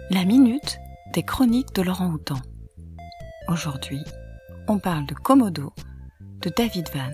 La minute des chroniques de Laurent Houtan. Aujourd'hui, on parle de Komodo de David Vann.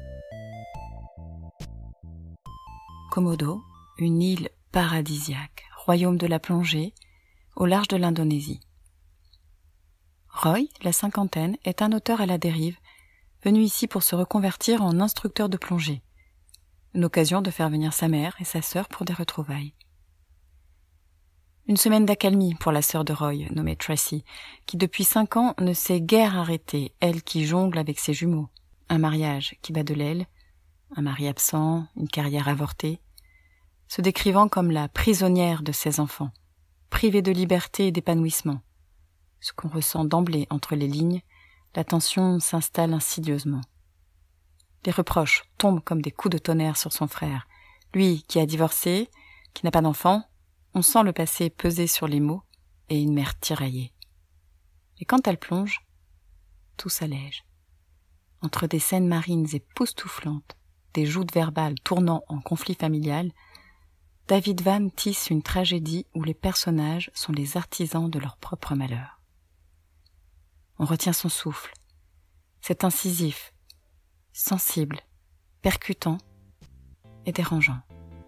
Komodo, une île paradisiaque, royaume de la plongée, au large de l'Indonésie. Roy, la cinquantaine, est un auteur à la dérive, venu ici pour se reconvertir en instructeur de plongée. Une occasion de faire venir sa mère et sa sœur pour des retrouvailles. Une semaine d'accalmie pour la sœur de Roy, nommée Tracy, qui depuis 5 ans ne s'est guère arrêtée, elle qui jongle avec ses jumeaux. Un mariage qui bat de l'aile, un mari absent, une carrière avortée, se décrivant comme la prisonnière de ses enfants, privée de liberté et d'épanouissement. Ce qu'on ressent d'emblée entre les lignes, la tension s'installe insidieusement. Les reproches tombent comme des coups de tonnerre sur son frère. Lui qui a divorcé, qui n'a pas d'enfant, on sent le passé peser sur les mots et une mère tiraillée. Et quand elle plonge, tout s'allège. Entre des scènes marines époustouflantes, des joutes verbales tournant en conflit familial, David Vann tisse une tragédie où les personnages sont les artisans de leur propre malheur. On retient son souffle. C'est incisif, sensible, percutant et dérangeant.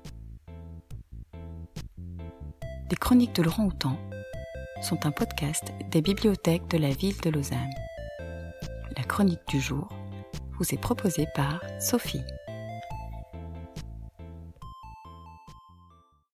Les chroniques de Laurent Houtan sont un podcast des bibliothèques de la ville de Lausanne. La chronique du jour vous est proposée par Sophie.